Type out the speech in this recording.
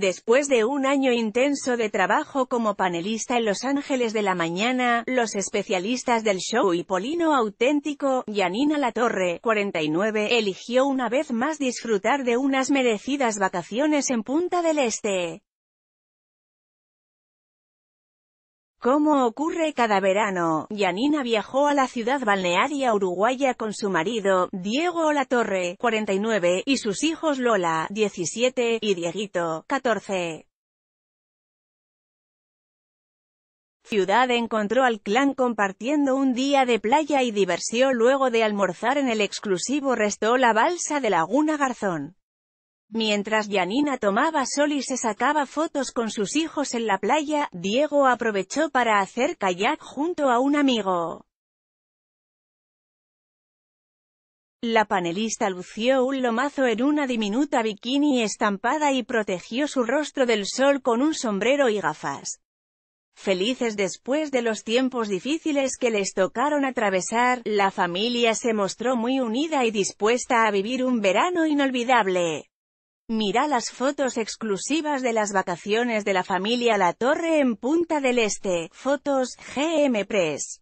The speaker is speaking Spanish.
Después de un año intenso de trabajo como panelista en Los Ángeles de la Mañana, Los Especialistas del Show y Polino Auténtico, Yanina Latorre, 49, eligió una vez más disfrutar de unas merecidas vacaciones en Punta del Este. Como ocurre cada verano, Yanina viajó a la ciudad balnearia uruguaya con su marido, Diego Latorre, 49, y sus hijos Lola, 17, y Dieguito, 14. Ciudad encontró al clan compartiendo un día de playa y diversión luego de almorzar en el exclusivo resto La Balsa de Laguna Garzón. Mientras Yanina tomaba sol y se sacaba fotos con sus hijos en la playa, Diego aprovechó para hacer kayak junto a un amigo. La panelista lució un lomazo en una diminuta bikini estampada y protegió su rostro del sol con un sombrero y gafas. Felices después de los tiempos difíciles que les tocaron atravesar, la familia se mostró muy unida y dispuesta a vivir un verano inolvidable. Mira las fotos exclusivas de las vacaciones de la familia Latorre en Punta del Este. Fotos, GM Press.